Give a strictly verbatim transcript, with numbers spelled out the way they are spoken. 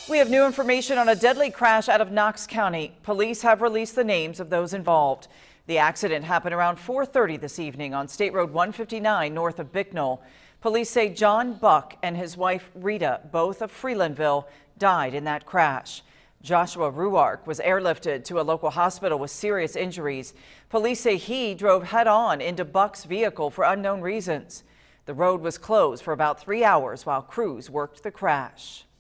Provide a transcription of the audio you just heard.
We have new information on a deadly crash out of Knox County. Police have released the names of those involved. The accident happened around four thirty this evening on State Road one fifty-nine north of Bicknell. Police say John Buck and his wife Rita, both of Freelandville, died in that crash. Joshua Ruark was airlifted to a local hospital with serious injuries. Police say he drove head-on into Buck's vehicle for unknown reasons. The road was closed for about three hours while crews worked the crash.